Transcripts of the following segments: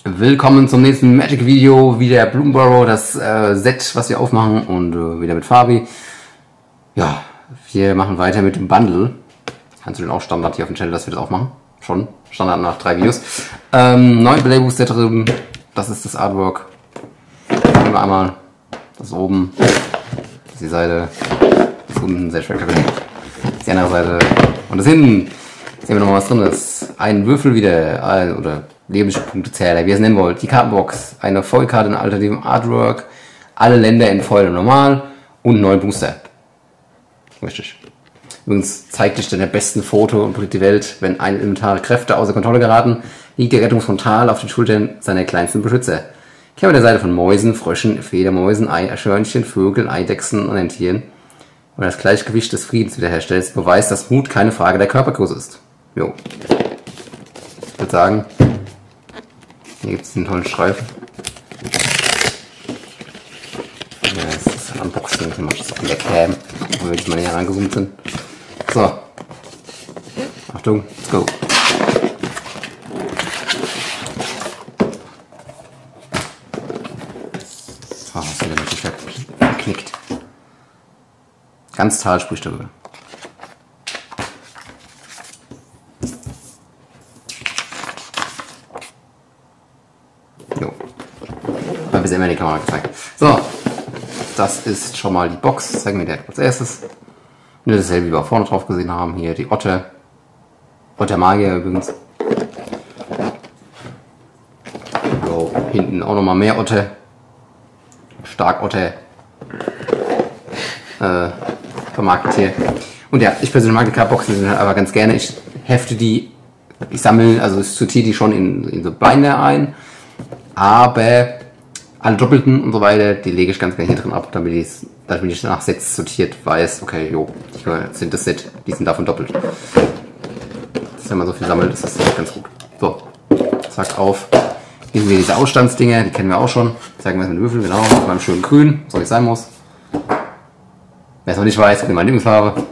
Willkommen zum nächsten Magic-Video, wieder Bloomburrow, das Set, was wir aufmachen und wieder mit Fabi. Ja, wir machen weiter mit dem Bundle. Kannst du den auch Standard hier auf dem Channel, dass wir das auch machen? Schon, Standard nach 3 Videos. 9 Playbooster drin, das ist das Artwork. Nehmen wir einmal das oben, das ist die Seite, das unten, sehr spektakulär. Das ist die andere Seite und das hinten. Sehen wir nochmal, was drin ist. Ein Würfel wieder, oder Lebenspunktezähler, wie ihr es nennen wollt. Die Kartenbox, eine Foilkarte in alternativem Artwork, alle Länder in Foil und Normal und 9 Booster. Richtig. Übrigens zeigt dich dann der besten Foto und bringt die Welt, wenn ein elementare Kräfte außer Kontrolle geraten, liegt der Rettungsfrontal auf den Schultern seiner kleinsten Beschützer. Kennen wir der Seite von Mäusen, Fröschen, Fledermäusen, Eichhörnchen, Vögeln, Eidechsen und Rentieren. Und das Gleichgewicht des Friedens wiederherstellst, beweist, dass Mut keine Frage der Körpergröße ist. Jo. Ich würde sagen, hier gibt es einen tollen Streifen. Ja, das ist ein Unboxing, ich mache das an der Cam, wo wir jetzt mal näher rangezoomt sind. So. Achtung, let's go. Oh, was ist denn natürlich verknickt. Ganz Tal spricht darüber. Jo. Mal bisher immer die Kamera gezeigt. So. Das ist schon mal die Box. Zeigen wir direkt als erstes. Nur dasselbe, wie wir auch vorne drauf gesehen haben. Hier die Otter. Otter Magier übrigens. Jo. Hinten auch nochmal mehr Otter. Stark Otter. Vermarktet hier. Und ja, ich persönlich mag die Cardboxen aber ganz gerne. Ich hefte die, ich sammle, also ich sortiere die schon in so Binder ein, aber alle Doppelten und so weiter, die lege ich ganz gerne hier drin ab, damit ich nach Sets sortiert weiß, okay, jo, die sind das Set, die sind davon doppelt. Das, wenn man so viel sammelt, ist das ganz gut. So, zack, auf. Hier sind wir diese Ausstandsdinger, die kennen wir auch schon. Zeigen wir es mit dem Würfel, genau, mit meinem schönen Grün, so wie es sein muss. Wer es noch nicht weiß, meine Lieblingsfarbe.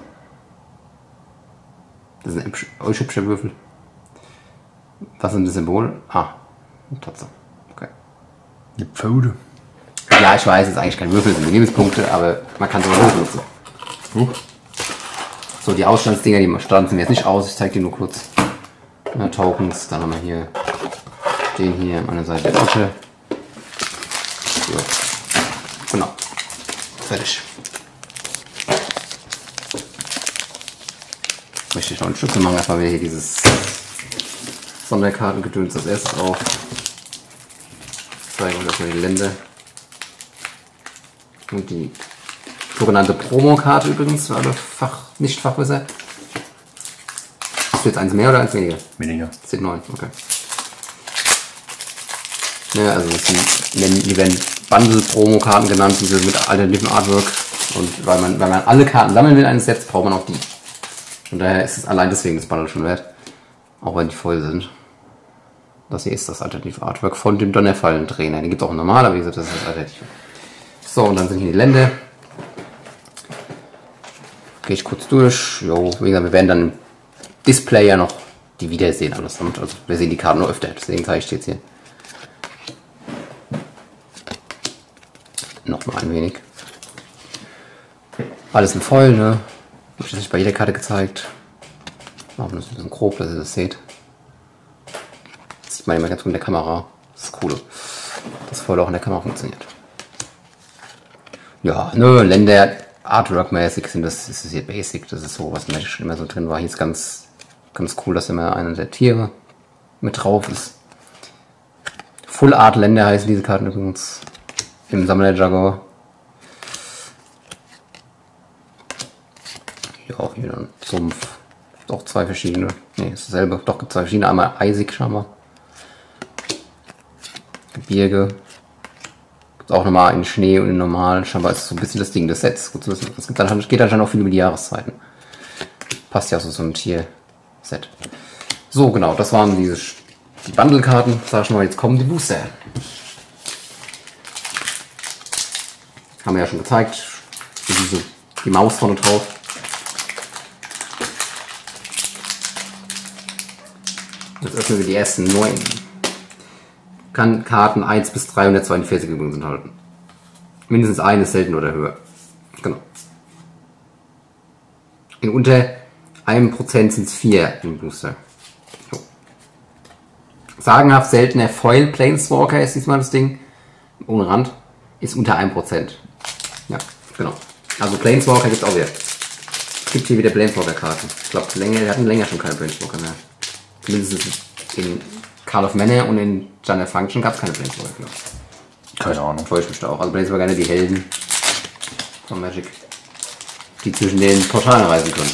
Das ist ein hübscher Würfel. Was ist das Symbol? Ah, eine Tatze. Okay. Eine Pfote. Ja, ich weiß, es ist eigentlich kein Würfel, es sind Lebenspunkte, aber man kann sowas auch benutzen. So, die Ausstandsdinger, die stanzen wir jetzt nicht aus. Ich zeige die nur kurz. Ja, Tokens, dann haben wir hier den hier an der Seite der Otte. So. Genau. Fertig. Möchte ich noch ein Stück machen, erstmal wieder hier dieses Sonderkartengedöns als erstes auf. Zeigen wir erstmal die Länder. Und die sogenannte Promo-Karte übrigens, für alle Nicht-Fachwisser. Ist jetzt eins mehr oder eins weniger? Weniger. 10, 9, okay. Ja, also die werden Bundle-Promo-Karten genannt, diese mit alternativen Artwork. Und weil man alle Karten sammeln will eines Sets, braucht man auch die. Und daher ist es allein deswegen das Bundle schon wert. Auch wenn die voll sind. Das hier ist das alternative Artwork von dem Donnerfallen-Trainer. Den gibt es auch normal, aber wie gesagt, das ist das Alternative. So, und dann sind hier die Länder. Gehe ich kurz durch. Jo, wie gesagt, wir werden dann im Display ja noch die wiedersehen. Also wir sehen die Karten nur öfter, deswegen zeige ich die jetzt hier. Nochmal ein wenig. Alles in Foil, ne? Habe ich das nicht bei jeder Karte gezeigt. Machen das ein bisschen grob, dass ihr das seht. Das sieht man immer ganz gut in der Kamera. Das ist cool. Das Foil auch in der Kamera funktioniert. Ja, ne, Länder Artwork-mäßig sind das ist hier basic. Das ist so, was Magic schon immer so drin war. Hier ist ganz cool, dass immer einer der Tiere mit drauf ist. Full Art Länder heißen diese Karten übrigens. Im Sammler-Jargon. Ja, hier dann Sumpf. Doch zwei verschiedene. Ne, ist dasselbe. Doch, gibt zwei verschiedene. Einmal eisig scheinbar. Gebirge. Gibt auch nochmal in Schnee und in normal. Scheinbar ist so ein bisschen das Ding des Sets. Gut zu wissen. Das geht dann auch viel über die Jahreszeiten. Passt ja so zum Tier-Set. So, genau. Das waren die Bundle-Karten. Sag ich mal, jetzt kommen die Booster. Haben wir ja schon gezeigt. Die Maus vorne drauf. Jetzt öffnen wir die ersten 9. kann Karten 1 bis 342 übrigens enthalten. Mindestens eine ist selten oder höher. Genau. In unter 1% sind es 4 im Booster. So. Sagenhaft seltener Foil Planeswalker ist diesmal das Ding. Ohne Rand. Ist unter 1%. Ja, genau. Also Planeswalker gibt es auch wieder. Es gibt hier wieder Planeswalker-Karten. Ich glaube, wir hatten länger schon keine Planeswalker mehr. Zumindest in Call of Mana und in Jungle Function gab es keine Planeswalker, glaube ich. Keine Ahnung. Täuscht mich da auch. Also Planeswalker gerne die Helden von Magic, die zwischen den Portalen reisen können.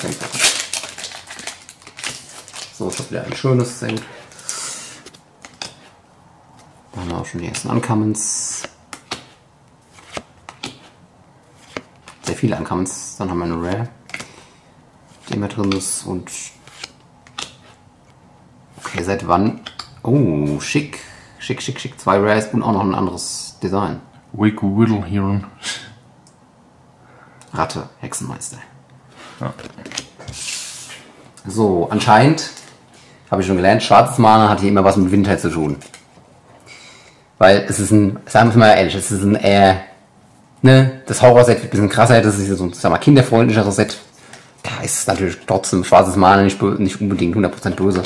So, ich habe wieder ein schönes, sehr gut. Da haben wir auch schon die ersten Uncommons. Sehr viele Uncommons. Dann haben wir eine Rare, die immer drin ist. Und okay, seit wann? Oh, schick. Schick, schick, schick. 2 Rares und auch noch ein anderes Design. Wake Whittle Heron. Ratte, Hexenmeister. Ja. So, anscheinend, habe ich schon gelernt, schwarzes Mana hat hier immer was mit Winter zu tun. Weil es ist ein, sagen wir mal ehrlich, es ist ein eher, ne, das Horror-Set wird ein bisschen krasser, das ist so ein, sagen wir mal, kinderfreundlicheres Set. Da ist natürlich trotzdem schwarzes Mana nicht unbedingt 100% böse.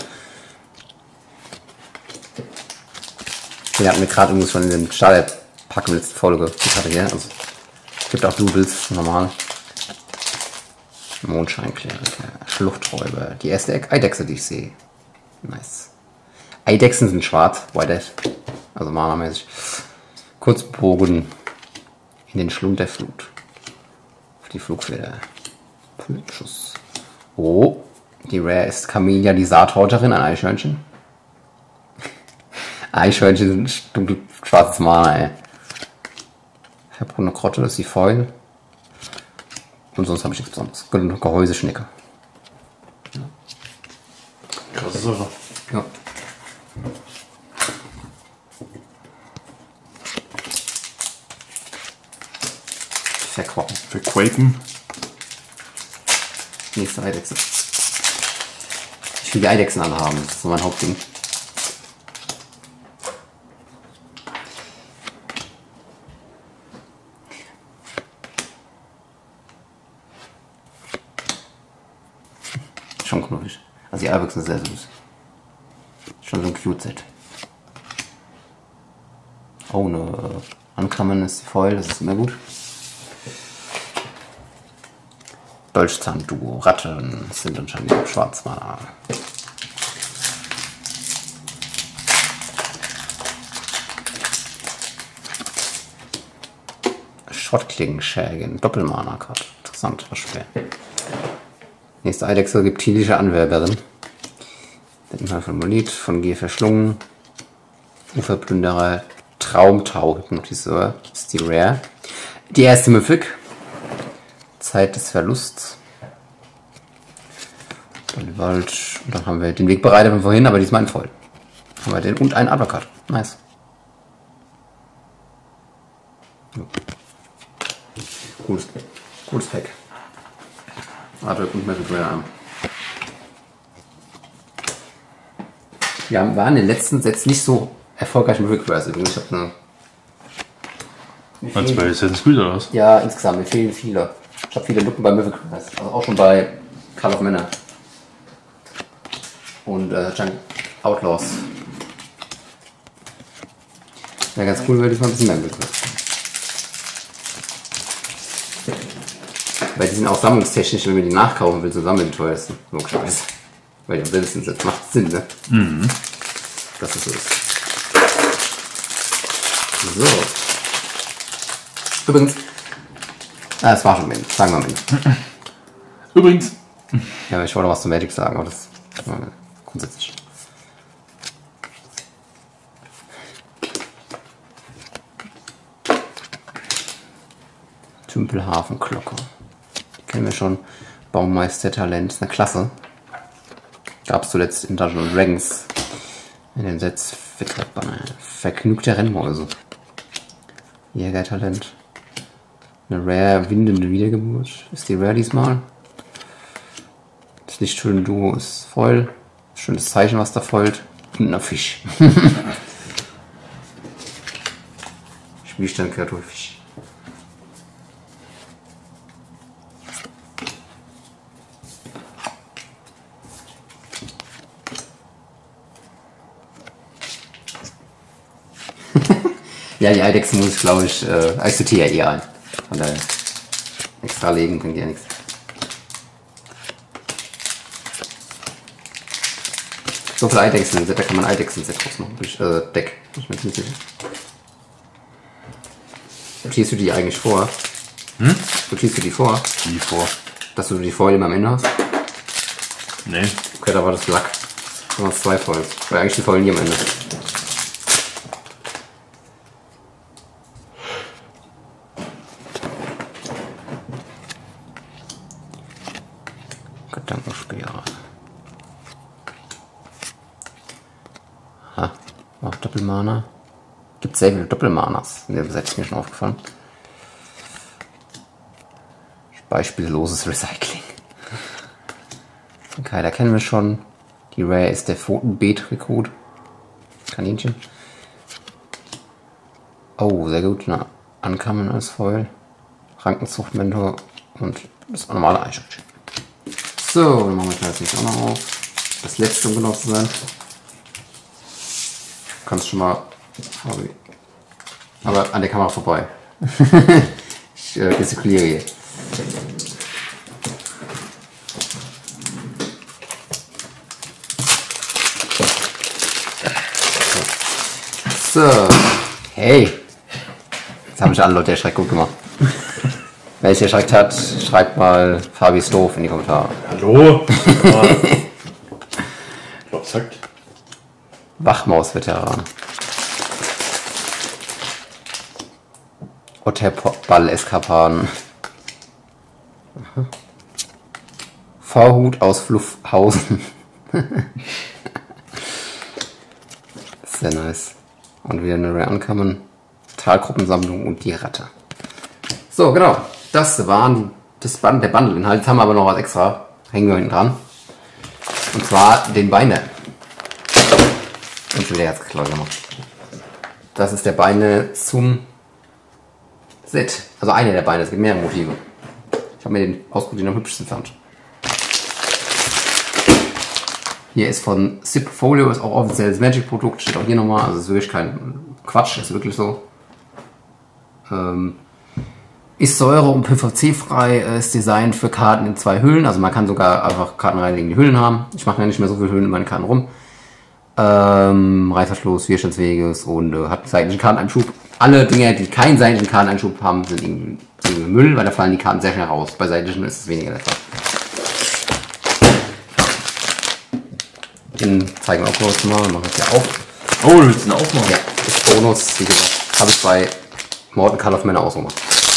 Den hatten wir gerade irgendwas von dem Starter-Pack in der letzten Folge. Die Karte hier, also, es gibt auch Doubles, normal. Mondscheinkleriker, Schluchträuber, die erste Eidechse, die ich sehe. Nice. Eidechsen sind schwarz, White Death. Also mana-mäßig. Kurzbogen in den Schlund der Flut. Auf die Flugfeder. Schuss. Oh, die Rare ist Camellia, die Saathäuterin, ein Eichhörnchen. Eichhörnchen sind dunkel schwarzes Mana, ey. Verbrunene Krotte, das ist die Foil. Und sonst habe ich nichts Besonderes. Gehäuseschnecke. Krasse Sache. Ja. Verquacken. Verquaken. Nächste Eidechse. Ich will die Eidechsen alle haben. Das ist so mein Hauptding. Schon knuffig. Also die Eidechsen sind sehr süß. Schon so ein Cute-Set. Oh, eine Uncommon ist die Foil, das ist immer gut. Dolchzahn-Duo, Ratten sind anscheinend auch Schwarzmaler. Schrottklingenschägen, Doppelmana-Karte. Interessant, was schwer. Nächste Eidechse, reptilische Anwerberin. Denkmal von Molit, von Gier verschlungen. Uferplünderer, Traumtau, Hypnotiseur, ist die Rare. Die erste Mythic. Zeit des Verlusts. Und dann haben wir den Wegbereiter von vorhin, aber diesmal in voll. Haben wir den und einen Uppercut. Nice. Gutes Pack. Warte, und mal so an. Wir waren in den letzten Sets nicht so erfolgreich mit Request. Ich habe Meinst du bei Assassin's Creed oder was? Ja, insgesamt. Mir fehlen viele. Ich habe viele Lücken bei Mythic Quest. Also auch schon bei Call of Mana. Und Junk Outlaws. Ja, ganz cool, würde ich mal ein bisschen mehr Mythic Quest. Weil die sind auch sammlungstechnisch, wenn man die nachkaufen will, zusammen die teuersten. Logischerweise. Weil die am seltensten sind. Macht Sinn, ne? Mhm. Dass es so ist. So. Übrigens. Das war schon mit. Sagen wir mal. Übrigens. Ja, ich wollte was zum Magic sagen, aber das grundsätzlich. Tümpelhafenglocke. Die kennen wir schon. Baumeister-Talent. Ist eine Klasse. Gab es zuletzt in Dungeons & Dragons. In den Sets vergnügte Rennmäuse. Jägertalent. Eine Rare windende Wiedergeburt. Ist die Rare diesmal? Das Lichtschöne Duo ist voll. Schönes Zeichen, was da folgt. Und ein Fisch. Spielstand Kartoffelfisch. Ja, die Eidechsen muss ich, glaube ich, sortiere ja ein. Von daher extra legen bringt ja nichts. So viele Eidechsen, da kann man Eidechsen-Set draus machen. Durch Deck. Ich bin nicht sicher. Sortierst du die eigentlich vor? Sortierst du die vor? Wie vor? Dass du die Foil immer am Ende hast? Nee. Okay, da war das Lack. Da waren es 2 Foils. Weil eigentlich die Foil nie am Ende. Gedankenspirale. Ha, auch Doppelmana. Gibt sehr viele Doppelmanas. In dem Set ist mir schon aufgefallen. Beispielloses Recycling. Okay, da kennen wir schon. Die Rare ist der Pfotenbeet-Rekrut. Kaninchen. Oh, sehr gut. Na, Ankamen als Foil. Rankenzuchtmentor und das normale Eichhörnchen. So, dann machen wir das jetzt auch noch auf. Das letzte, um genau zu sein. Du kannst schon mal. Aber an der Kamera vorbei. Ich gestikuliere hier. So. Hey. Jetzt haben sich alle Leute erschreckt. Gut gemacht. Wer sich erschreckt hat, schreibt mal Fabi ist doof in die Kommentare. Hallo? Was sagt? Wachmaus-Veteran. Otterball-Eskapaden. Vorhut aus Fluffhausen. Sehr nice. Und wieder eine Rare Uncommon. Talgruppensammlung und die Ratte. So, genau. Das waren der Bundle-Inhalt. Jetzt haben wir aber noch was extra. Hängen wir hinten dran. Und zwar den Beine. Und schon wieder Herzklau gemacht. Das ist der Beine zum Set. Also eine der Beine. Es gibt mehrere Motive. Ich habe mir den ausgesucht, den am hübschesten fand. Hier ist von Zip Folio, ist auch offizielles Magic-Produkt. Steht auch hier nochmal. Also ist wirklich kein Quatsch. Ist wirklich so. Ist Säure- und PVC-frei, ist Design für Karten in 2 Hüllen. Also man kann sogar einfach Karten reinlegen, die Hüllen haben. Ich mache ja nicht mehr so viele Hüllen in meinen Karten rum. Reißverschluss, Widerstandsfähiges und hat seitlichen Karteneinschub. Alle Dinge, die keinen seitlichen Karteneinschub haben, sind irgendwie Müll, weil da fallen die Karten sehr schnell raus. Bei seitlichen ist es weniger der Fall. Den zeigen wir auch kurz mal. Machen wir es ja auf. Oh, du willst ihn aufmachen? Ja, ist Bonus, wie gesagt. Habe ich bei Morten Call of Männer ausgemacht.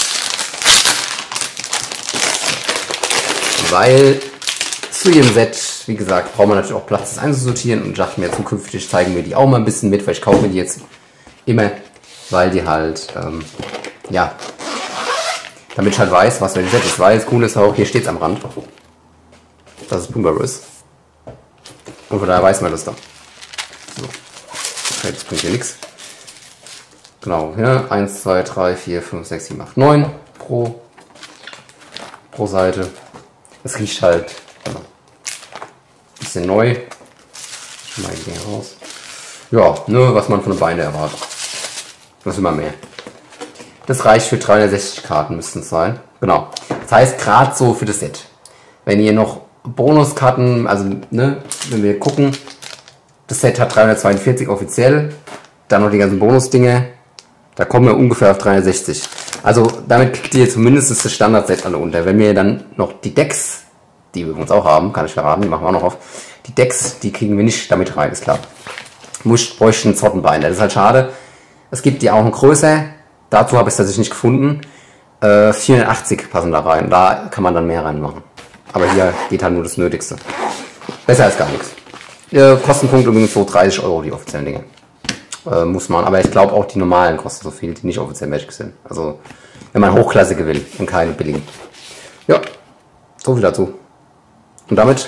Weil zu jedem Set, wie gesagt, braucht man natürlich auch Platz, das einzusortieren und ich dachte mir, zukünftig zeigen wir die auch mal ein bisschen mit, weil ich kaufe mir die jetzt immer, weil die halt, ja, damit ich halt weiß, was für ein Set ist. Weil das Coole ist auch, hier steht es am Rand, dass es Boomber ist. Und von daher weiß man das da. So. Okay, das bringt hier nichts. Genau, hier 1, 2, 3, 4, 5, 6, 7, 8, 9 pro Seite. Es riecht halt bisschen neu. Schon mal hier raus. Ja, nur was man von den Beinen erwartet. Das ist immer mehr. Das reicht für 360 Karten, müssten es sein. Genau. Das heißt, gerade so für das Set. Wenn ihr noch Bonuskarten, also ne, wenn wir gucken, das Set hat 342 offiziell, dann noch die ganzen Bonusdinge, da kommen wir ungefähr auf 360. Also damit kriegt ihr zumindest das Standard-Set alle unter. Wenn wir dann noch die Decks, die wir übrigens auch haben, kann ich verraten, die machen wir auch noch auf, die Decks, die kriegen wir nicht damit rein, ist klar. Bräuchte einen Zottenbein, das ist halt schade. Es gibt die auch in größer, dazu habe ich es tatsächlich nicht gefunden. 480 passen da rein, da kann man dann mehr reinmachen. Aber hier geht halt nur das Nötigste. Besser als gar nichts. Kostenpunkt übrigens so 30 Euro die offiziellen Dinge. Muss man, aber ich glaube auch die normalen kosten so viel, die nicht offiziell Magic sind. Also wenn man hochklassige will und keine billigen. Ja, so viel dazu. Und damit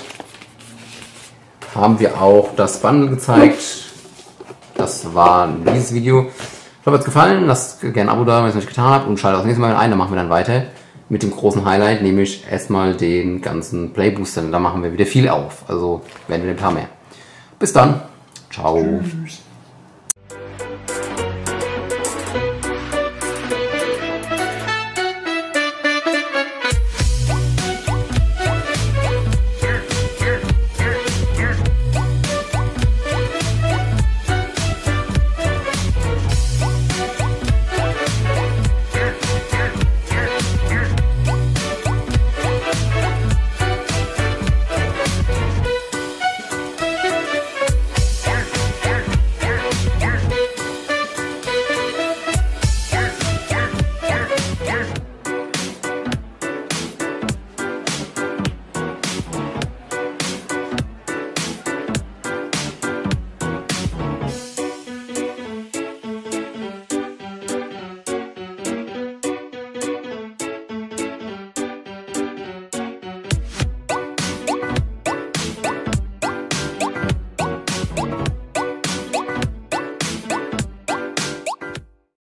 haben wir auch das Bundle gezeigt. Das war dieses Video. Ich hoffe, es hat gefallen. Lasst gerne ein Abo da, wenn ihr es nicht getan habt. Und schaltet auch das nächste Mal ein. Dann machen wir dann weiter mit dem großen Highlight, nämlich erstmal den ganzen Playbooster. Da machen wir wieder viel auf. Also werden wir ein paar mehr. Bis dann. Ciao. Tschüss.